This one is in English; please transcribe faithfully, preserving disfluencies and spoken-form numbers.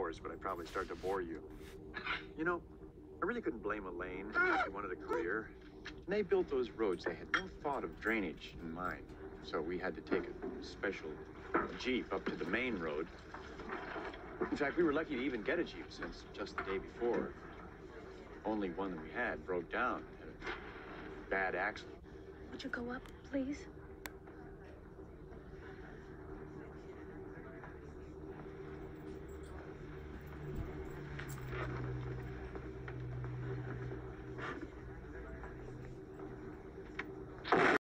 hours, but I'd probably start to bore you. You know, I really couldn't blame Elaine if she wanted a career. When they built those roads, they had no thought of drainage in mind. So we had to take a special Jeep up to the main road. In fact, we were lucky to even get a Jeep since just the day before, only one that we had broke down. Had a bad accident. Would you go up, please?